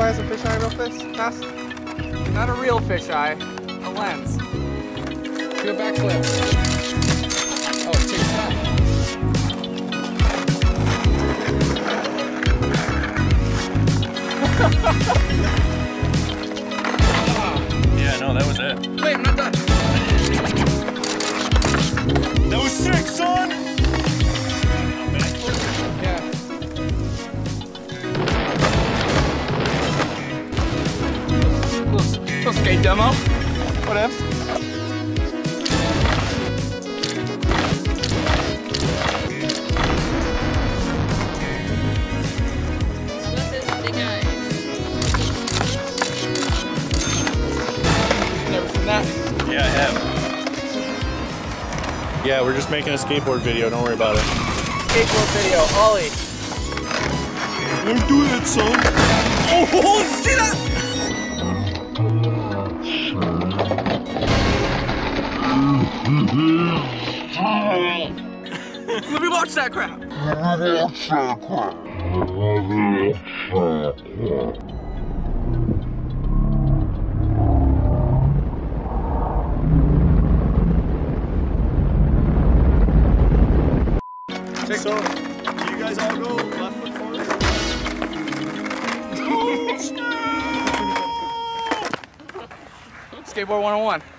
eye as a fisheye real fast? Not a real fisheye, a lens. Do a backflip. Oh, it takes time. Yeah, no, that was it. Wait, I'm not done. That was sick, son! Yeah. Little skate demo. What else? Never seen that. Yeah, I have. Yeah, we're just making a skateboard video, don't worry about it. Skateboard video, ollie. Don't do that, son! Oh, see that? Let me watch that crap. So, do you guys all go left foot forward? Skateboard 101.